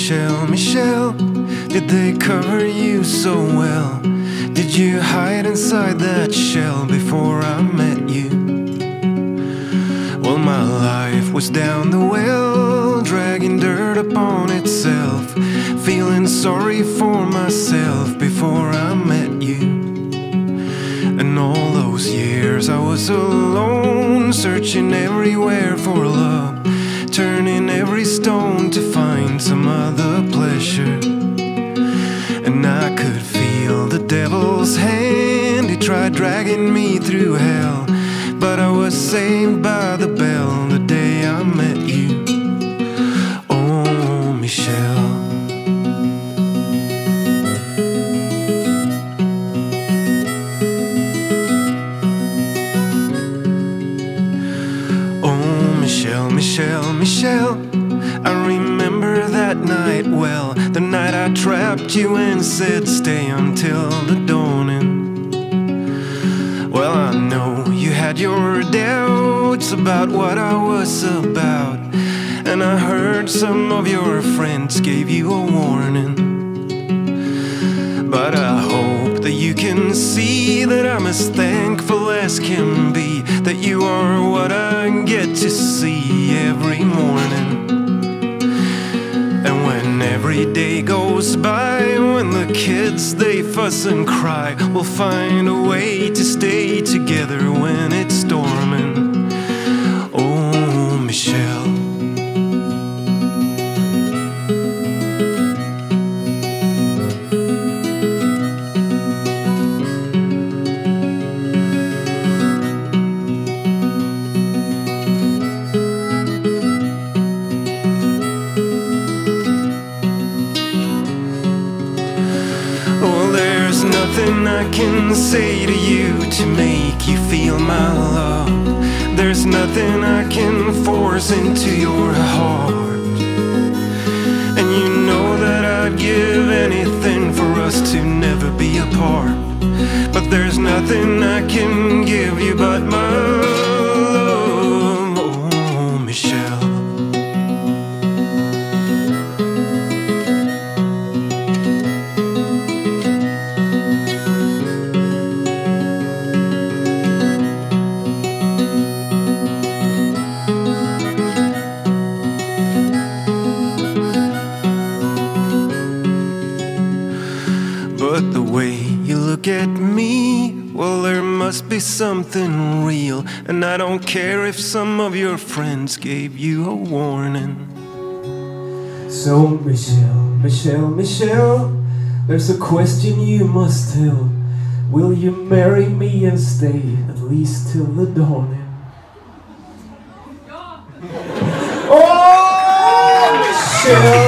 Michelle, Michelle, did they cover you so well? Did you hide inside that shell before I met you? Well, my life was down the well, dragging dirt upon itself, feeling sorry for myself before I met you. And all those years I was alone, searching everywhere for love, turning every stone to find some other pleasure. And I could feel the devil's hand, he tried dragging me through hell, but I was saved by the bell the day I met you. Oh, Michelle. Michelle, Michelle, Michelle, I remember that night well, the night I trapped you and said stay until the dawning. Well, I know you had your doubts about what I was about, and I heard some of your friends gave you a warning. But I hope that you can see that I'm as thankful as can be, that you are what I get to see every morning. And when every day goes by, when the kids they fuss and cry, we'll find a way to stay together when it's storming. Oh, Michelle. Nothing I can say to you to make you feel my love. There's nothing I can force into your heart. And you know that I'd give anything for us to never be apart. But there's nothing I can give you but my love. Oh, Michelle. But the way you look at me, well, there must be something real. And I don't care if some of your friends gave you a warning. So, Michelle, Michelle, Michelle, there's a question you must tell. Will you marry me and stay at least till the dawning? Oh, Michelle!